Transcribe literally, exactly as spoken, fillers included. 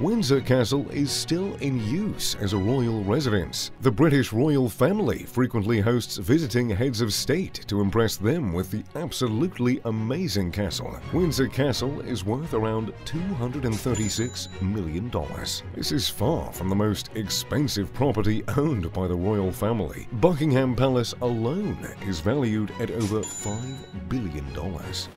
Windsor Castle is still in use as a royal residence. The British royal family frequently hosts visiting heads of state to impress them with the absolutely amazing castle. Windsor Castle is worth around two hundred thirty-six million dollars. This is far from the most expensive property owned by the royal family. Buckingham Palace alone is valued at over five billion dollars.